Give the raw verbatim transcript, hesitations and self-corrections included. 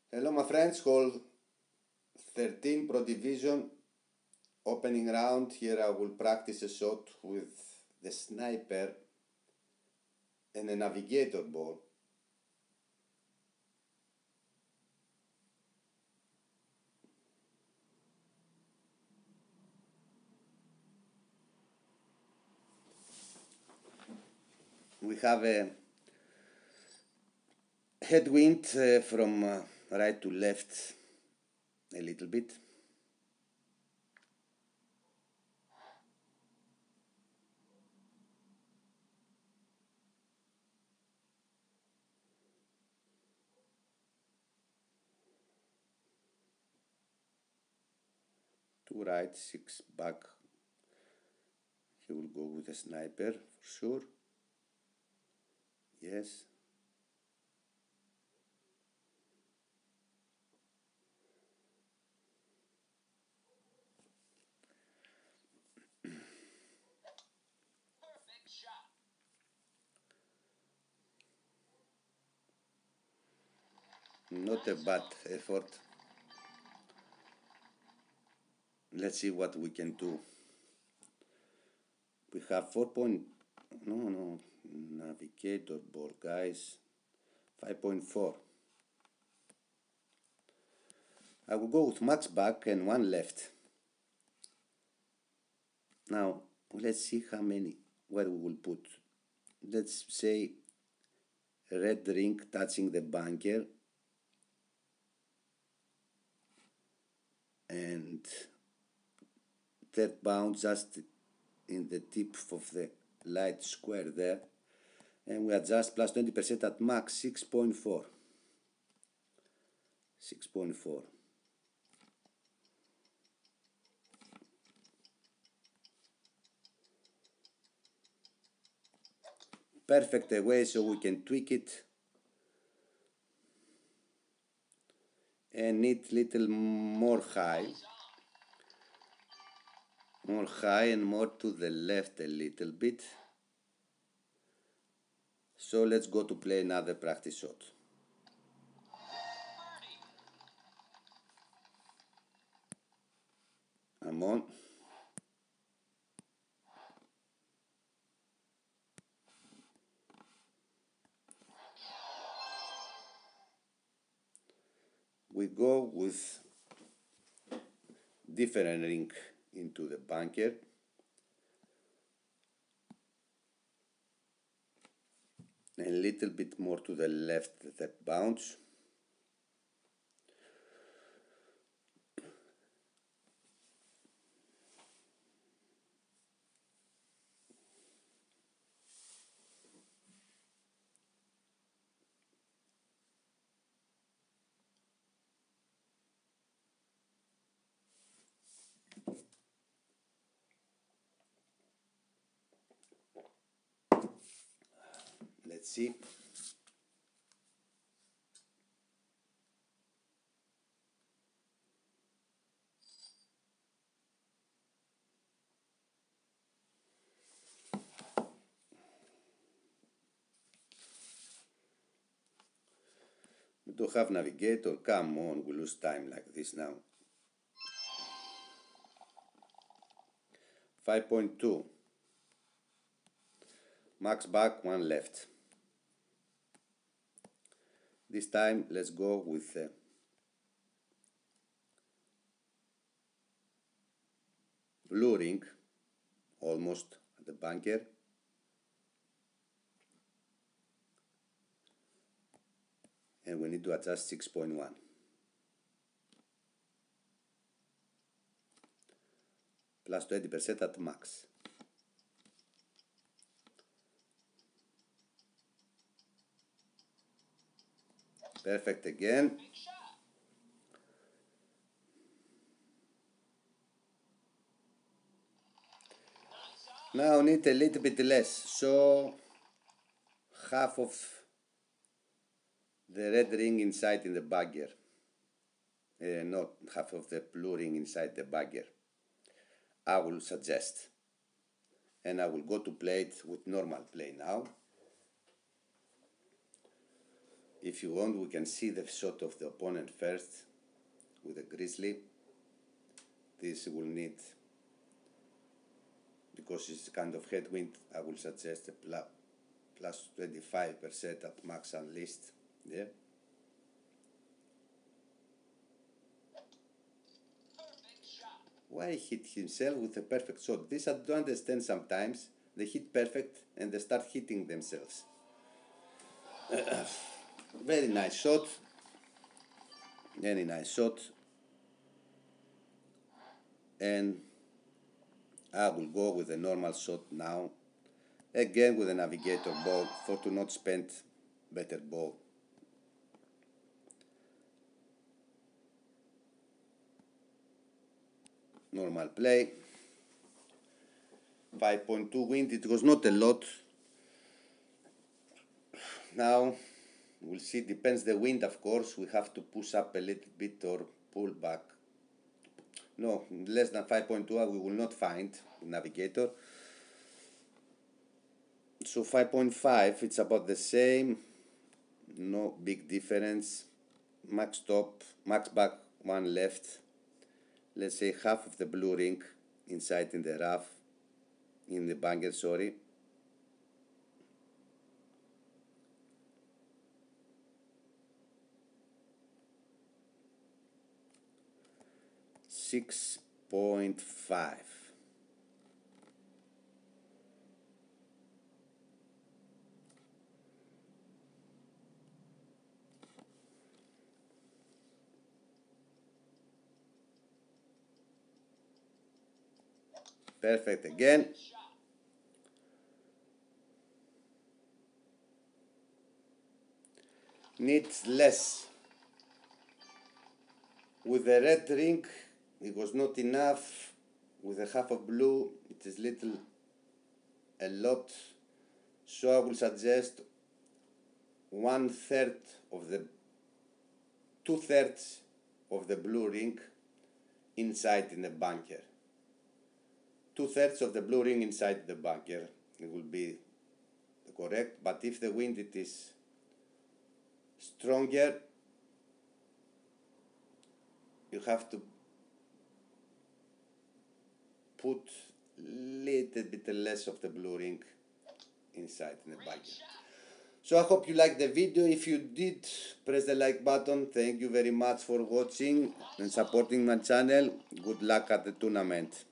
Hello, my friends. Hall thirteen Pro Division opening round. Here I will practice a shot with the sniper and a navigator ball. We have a headwind uh, from uh, right to left a little bit. Two right, six back. He will go with a sniper for sure. Yes. Not a bad effort. Let's see what we can do. We have four point, no, no, navigator ball, guys. five point four. I will go with max back and one left. Now, let's see how many, what we will put. Let's say red ring touching the bunker and third bound just in the tip of the light square there, and we adjust plus twenty percent at max six point four. six point four. Perfect away, so we can tweak it and need little more high. More high and more to the left a little bit. So let's go to play another practice shot. I'm on. We go with different ring into the bunker. A little bit more to the left the bounce. Let's see. We don't have navigator. Come on, we lose time like this now. five point two. Max back, one left. This time let's go with uh, blue ring, almost at the bunker. And we need to adjust six point one. Plus twenty percent at max. Perfect again. Now need a little bit less, so half of the red ring inside in the bagger. Uh, not half of the blue ring inside the bagger. I will suggest. And I will go to play it with normal play now. If you want, we can see the shot of the opponent first with the grizzly. This will need, because it's kind of headwind, I will suggest a plus, plus twenty-five percent at max unleashed. Yeah. Why hit himself with a perfect shot? This I don't understand sometimes. They hit perfect and they start hitting themselves. Very nice shot. Very nice shot. And I will go with a normal shot now. Again with a navigator ball for to not spend better ball. Normal play. five point two wind, it was not a lot. Now we'll see, depends the wind, of course. We have to push up a little bit or pull back. No, less than five point two we will not find navigator. So five point five, it's about the same, no big difference. Max top, max back, one left. Let's say half of the blue ring inside in the rough, in the bunker, sorry. six point five. Perfect again. Needs less. With the red ring, it was not enough. With a half of blue, it is little, a lot. So I will suggest one third of the, two thirds of the blue ring inside in the bunker. Two thirds of the blue ring inside the bunker, it will be correct. But if the wind it is stronger, you have to put little bit less of the blue ring inside in the bunker. So I hope you liked the video. If you did, press the like button. Thank you very much for watching and supporting my channel. Good luck at the tournament.